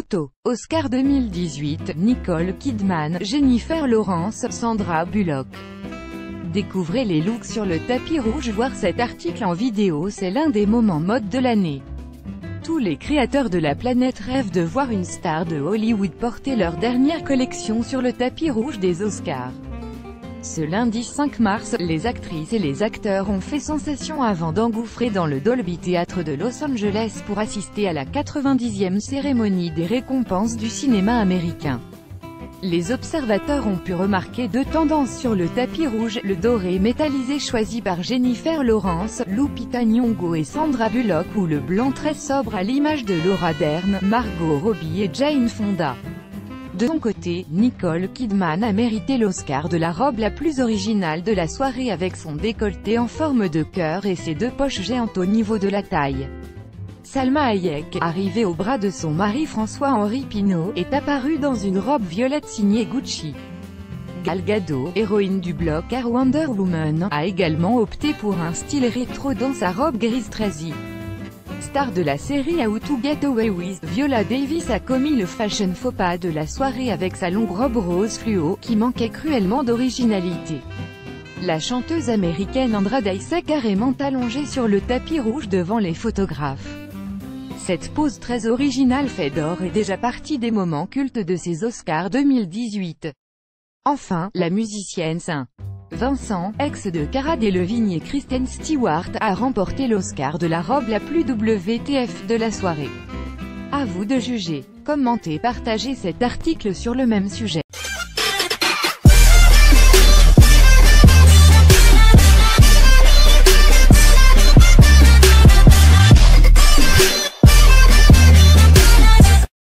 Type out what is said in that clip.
Photo. Oscar 2018, Nicole Kidman, Jennifer Lawrence, Sandra Bullock. Découvrez les looks sur le tapis rouge. Voir cet article en vidéo, c'est l'un des moments mode de l'année. Tous les créateurs de la planète rêvent de voir une star de Hollywood porter leur dernière collection sur le tapis rouge des Oscars. Ce lundi 5 mars, les actrices et les acteurs ont fait sensation avant d'engouffrer dans le Dolby Theatre de Los Angeles pour assister à la 90e cérémonie des récompenses du cinéma américain. Les observateurs ont pu remarquer deux tendances sur le tapis rouge, le doré métallisé choisi par Jennifer Lawrence, Lupita Nyong'o et Sandra Bullock, ou le blanc très sobre à l'image de Laura Dern, Margot Robbie et Jane Fonda. De son côté, Nicole Kidman a mérité l'Oscar de la robe la plus originale de la soirée avec son décolleté en forme de cœur et ses deux poches géantes au niveau de la taille. Salma Hayek, arrivée au bras de son mari François-Henri Pinault, est apparue dans une robe violette signée Gucci. Gal Gadot, héroïne du bloc Art Wonder Woman, a également opté pour un style rétro dans sa robe grise Tracy. Star de la série How to Get Away with, Viola Davis a commis le fashion faux pas de la soirée avec sa longue robe rose fluo, qui manquait cruellement d'originalité. La chanteuse américaine Andra Day s'est carrément allongée sur le tapis rouge devant les photographes. Cette pose très originale fait d'or est déjà partie des moments cultes de ces Oscars 2018. Enfin, la musicienne Saint-Vincent, ex de Cara Delevingne et Kristen Stewart, a remporté l'Oscar de la robe la plus WTF de la soirée. À vous de juger. Commentez, partagez cet article sur le même sujet.